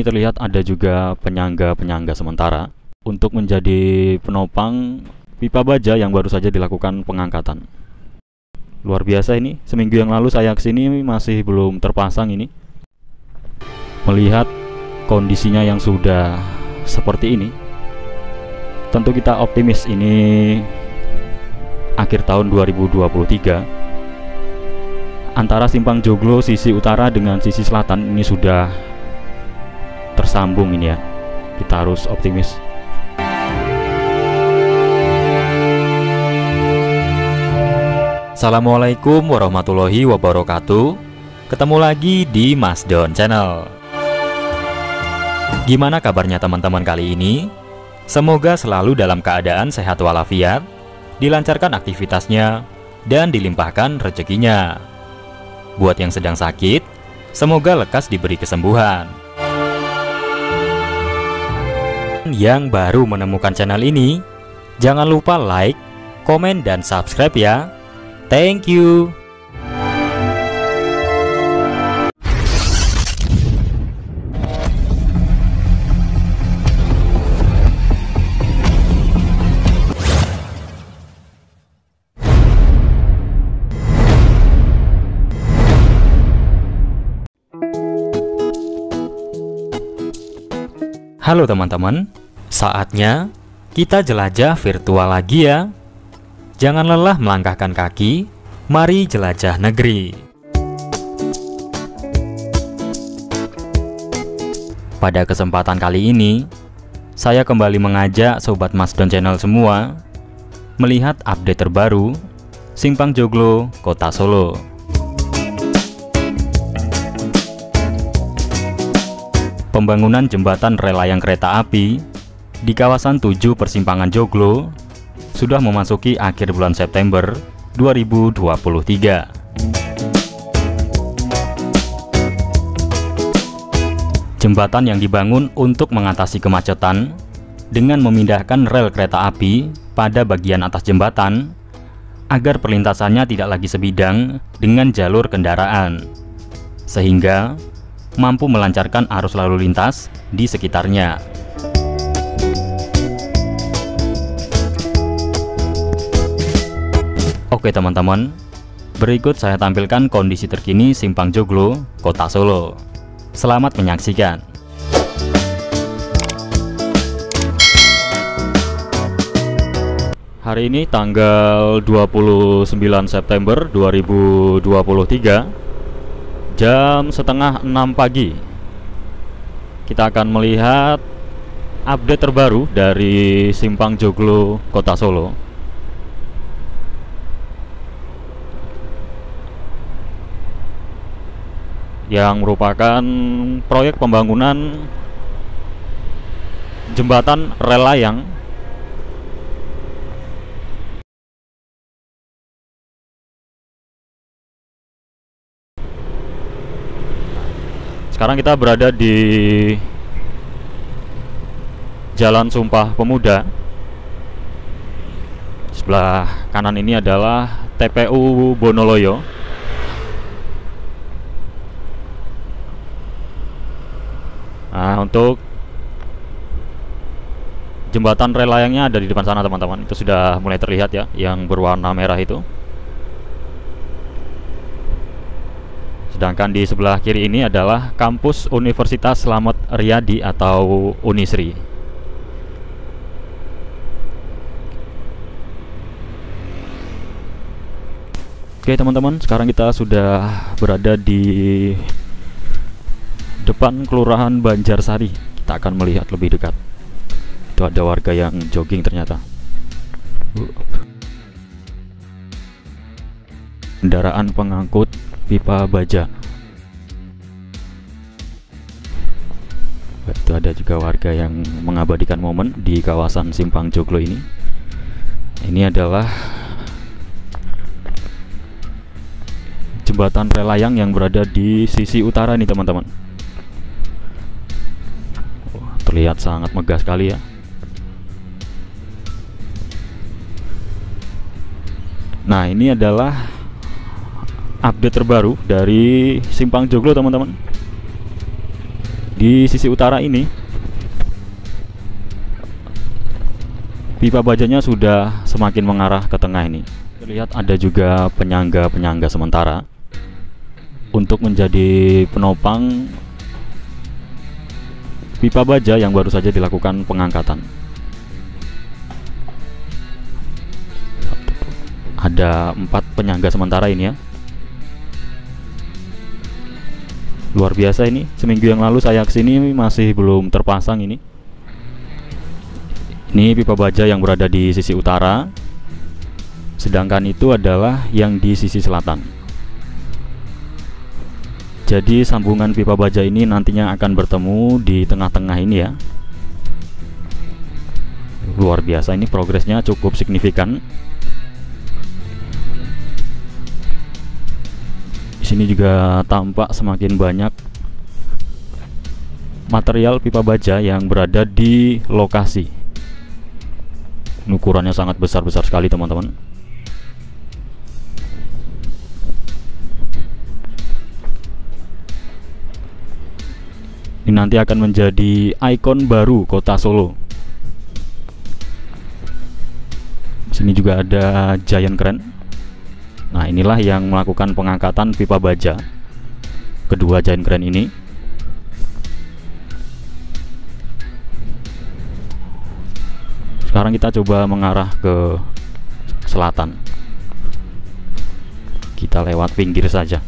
terlihat ada juga penyangga-penyangga sementara untuk menjadi penopang pipa baja yang baru saja dilakukan pengangkatan. Luar biasa ini, seminggu yang lalu saya kesini masih belum terpasang ini. Melihat kondisinya yang sudah seperti ini, tentu kita optimis ini akhir tahun 2023 antara simpang Joglo sisi utara dengan sisi selatan ini sudah tersambung ini ya. Kita harus optimis. Assalamualaikum warahmatullahi wabarakatuh. Ketemu lagi di Mas Don Channel. Gimana kabarnya teman-teman kali ini? Semoga selalu dalam keadaan sehat walafiat, dilancarkan aktivitasnya, dan dilimpahkan rezekinya. Buat yang sedang sakit, semoga lekas diberi kesembuhan. Yang baru menemukan channel ini, jangan lupa like, komen, dan subscribe ya. Thank you. Halo teman-teman, saatnya kita jelajah virtual lagi ya. Jangan lelah melangkahkan kaki, mari jelajah negeri. Pada kesempatan kali ini, saya kembali mengajak Sobat Mas Don Channel semua melihat update terbaru Simpang Joglo, Kota Solo. Pembangunan jembatan rel layang kereta api di kawasan 7 persimpangan Joglo sudah memasuki akhir bulan September 2023. Jembatan yang dibangun untuk mengatasi kemacetan dengan memindahkan rel kereta api pada bagian atas jembatan agar perlintasannya tidak lagi sebidang dengan jalur kendaraan, sehingga mampu melancarkan arus lalu lintas di sekitarnya. Oke teman-teman, berikut saya tampilkan kondisi terkini Simpang Joglo, Kota Solo. Selamat menyaksikan. Hari ini tanggal 29 September 2023, jam setengah 6 pagi. Kita akan melihat update terbaru dari Simpang Joglo, Kota Solo. Yang merupakan proyek pembangunan jembatan rel layang sekarang kita berada di Jalan Sumpah Pemuda. Sebelah kanan ini adalah TPU Bonoloyo. Nah, untuk jembatan rel layangnya ada di depan sana teman-teman. Itu sudah mulai terlihat ya, yang berwarna merah itu. Sedangkan di sebelah kiri ini adalah kampus Universitas Slamet Riyadi atau Unisri. Oke teman-teman, sekarang kita sudah berada di depan Kelurahan Banjarsari. Kita akan melihat lebih dekat. Itu ada warga yang jogging ternyata. Kendaraan pengangkut pipa baja. Itu ada juga warga yang mengabadikan momen di kawasan Simpang Joglo ini. Ini adalah jembatan rel layang yang berada di sisi utara nih teman-teman. Terlihat sangat megah sekali ya. Nah, ini adalah update terbaru dari Simpang Joglo teman-teman. Di sisi utara ini pipa bajanya sudah semakin mengarah ke tengah ini. Terlihat ada juga penyangga-penyangga sementara untuk menjadi penopang pipa baja yang baru saja dilakukan pengangkatan. Ada 4 penyangga sementara ini ya. Luar biasa ini. Seminggu yang lalu saya kesini masih belum terpasang ini. Ini pipa baja yang berada di sisi utara, sedangkan itu adalah yang di sisi selatan. Jadi sambungan pipa baja ini nantinya akan bertemu di tengah-tengah ini ya. Luar biasa, ini progresnya cukup signifikan. Di sini juga tampak semakin banyak material pipa baja yang berada di lokasi. Ukurannya sangat besar-besar sekali teman-teman. Ini nanti akan menjadi ikon baru kota Solo. Sini juga ada giant crane. Nah, inilah yang melakukan pengangkatan pipa baja, kedua giant crane ini. Sekarang kita coba mengarah ke selatan. Kita lewat pinggir saja.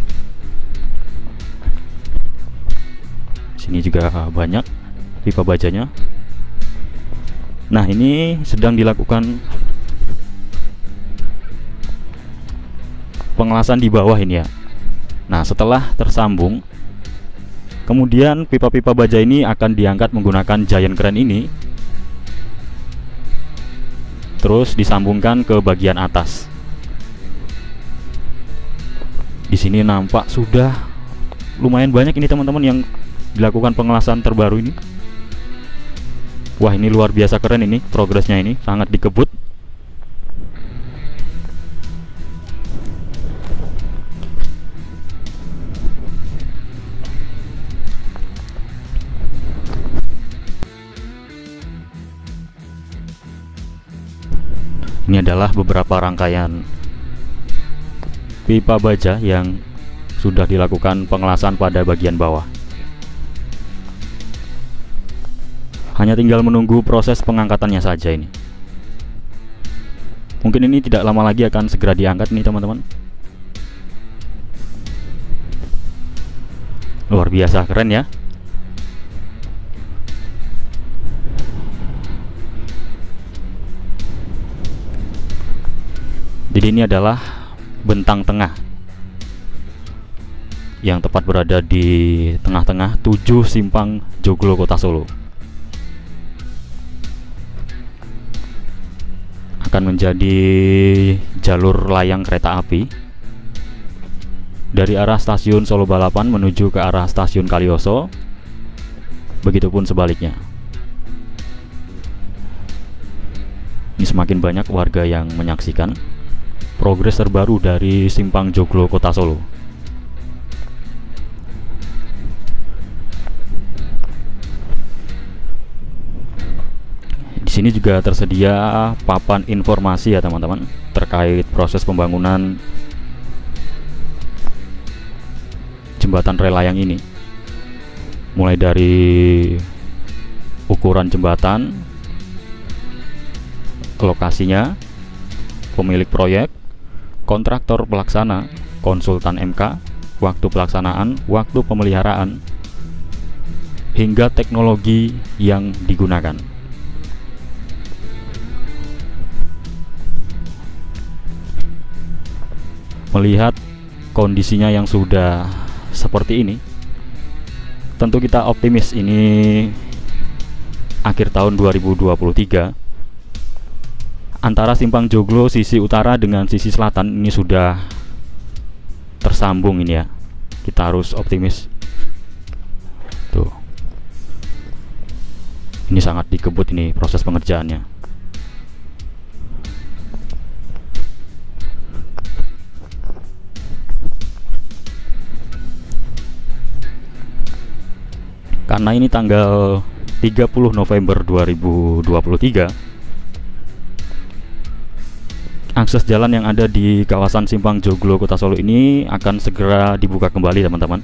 Sini juga banyak pipa bajanya. Nah, ini sedang dilakukan pengelasan di bawah ini ya. Nah, setelah tersambung, kemudian pipa-pipa baja ini akan diangkat menggunakan giant crane ini, terus disambungkan ke bagian atas. Di sini nampak sudah lumayan banyak ini teman-teman yang dilakukan pengelasan terbaru ini. Wah, ini luar biasa keren ini progresnya, ini sangat dikebut. Ini adalah beberapa rangkaian pipa baja yang sudah dilakukan pengelasan pada bagian bawah. Hanya tinggal menunggu proses pengangkatannya saja ini. Mungkin ini tidak lama lagi akan segera diangkat nih teman-teman. Luar biasa keren ya. Jadi ini adalah bentang tengah yang tepat berada di tengah-tengah 7 simpang Joglo Kota Solo. Akan menjadi jalur layang kereta api dari arah stasiun Solo Balapan menuju ke arah stasiun Kalioso, begitupun sebaliknya. Ini semakin banyak warga yang menyaksikan progres terbaru dari simpang Joglo Kota Solo. Di sini juga tersedia papan informasi ya teman-teman terkait proses pembangunan jembatan rel layang ini. Mulai dari ukuran jembatan, lokasinya, pemilik proyek, kontraktor pelaksana, konsultan MK, waktu pelaksanaan, waktu pemeliharaan, hingga teknologi yang digunakan. Melihat kondisinya yang sudah seperti ini, tentu kita optimis ini akhir tahun 2023 antara simpang Joglo sisi utara dengan sisi selatan ini sudah tersambung ini ya. Kita harus optimis. Tuh. Ini sangat dikebut ini proses pengerjaannya. karena ini tanggal 30 November 2023. Akses jalan yang ada di kawasan Simpang Joglo Kota Solo ini akan segera dibuka kembali teman-teman.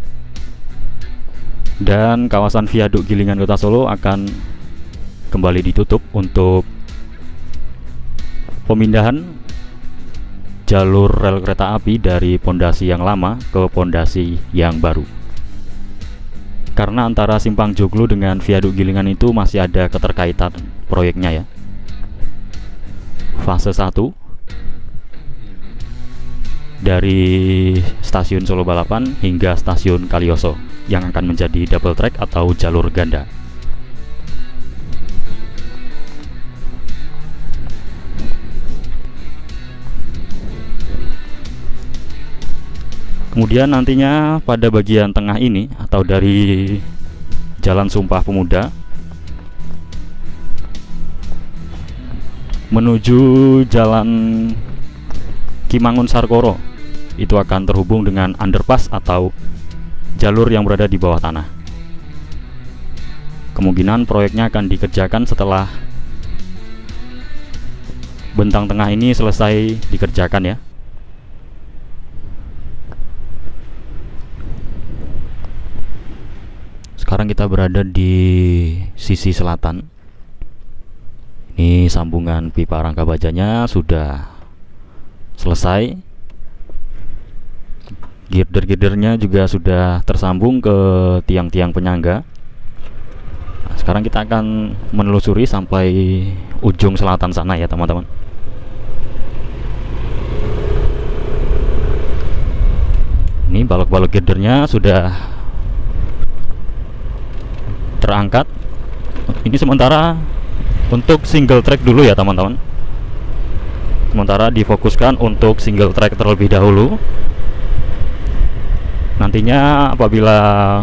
Dan kawasan Viaduk Gilingan Kota Solo akan kembali ditutup untuk pemindahan jalur rel kereta api dari pondasi yang lama ke pondasi yang baru. Karena antara Simpang Joglo dengan Viaduk Gilingan itu masih ada keterkaitan proyeknya ya. Fase 1 dari stasiun Solo Balapan hingga stasiun Kaliyoso yang akan menjadi double track atau jalur ganda. Kemudian nantinya pada bagian tengah ini atau dari Jalan Sumpah Pemuda menuju Jalan Kimangun Sarkoro itu akan terhubung dengan underpass atau jalur yang berada di bawah tanah. Kemungkinan proyeknya akan dikerjakan setelah bentang tengah ini selesai dikerjakan ya. Sekarang kita berada di sisi selatan. Ini sambungan pipa rangka bajanya sudah selesai. Girder-girdernya juga sudah tersambung ke tiang-tiang penyangga. Nah, sekarang kita akan menelusuri sampai ujung selatan sana ya teman-teman. Ini balok-balok girdernya sudah terangkat. Ini sementara untuk single track dulu ya teman-teman. Sementara difokuskan untuk single track terlebih dahulu. Nantinya apabila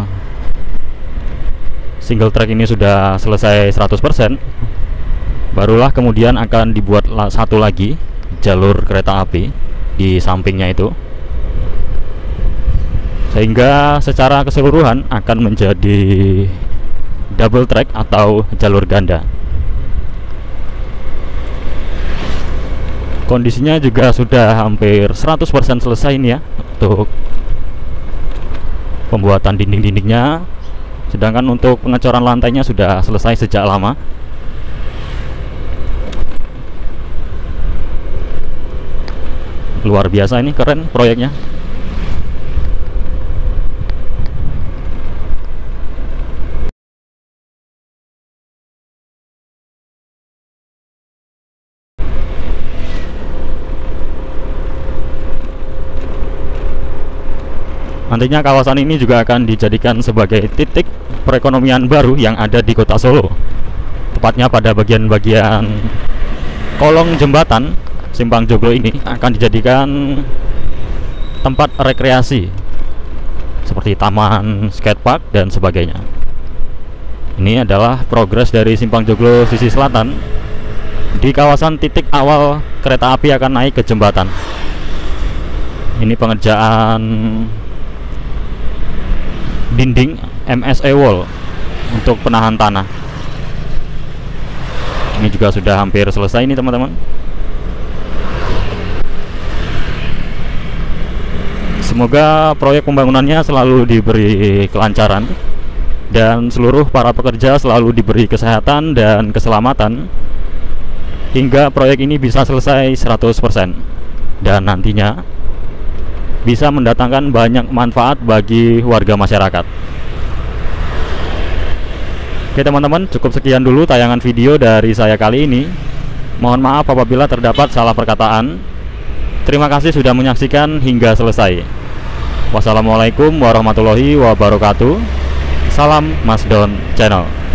single track ini sudah selesai 100%, barulah kemudian akan dibuat satu lagi jalur kereta api di sampingnya itu, sehingga secara keseluruhan akan menjadi double track atau jalur ganda. Kondisinya juga sudah hampir 100% selesai ini ya untuk pembuatan dinding-dindingnya, sedangkan untuk pengecoran lantainya sudah selesai sejak lama. Luar biasa, ini keren proyeknya. Nantinya kawasan ini juga akan dijadikan sebagai titik perekonomian baru yang ada di Kota Solo. Tepatnya pada bagian-bagian kolong jembatan Simpang Joglo ini akan dijadikan tempat rekreasi seperti taman, skatepark dan sebagainya. Ini adalah progres dari Simpang Joglo sisi selatan di kawasan titik awal kereta api akan naik ke jembatan. Ini pengerjaan dinding MSE wall untuk penahan tanah. Ini juga sudah hampir selesai ini teman-teman. Semoga proyek pembangunannya selalu diberi kelancaran dan seluruh para pekerja selalu diberi kesehatan dan keselamatan hingga proyek ini bisa selesai 100% dan nantinya bisa mendatangkan banyak manfaat bagi warga masyarakat. Oke teman-teman, cukup sekian dulu tayangan video dari saya kali ini. Mohon maaf apabila terdapat salah perkataan. Terima kasih sudah menyaksikan hingga selesai. Wassalamualaikum warahmatullahi wabarakatuh. Salam Masdon Channel.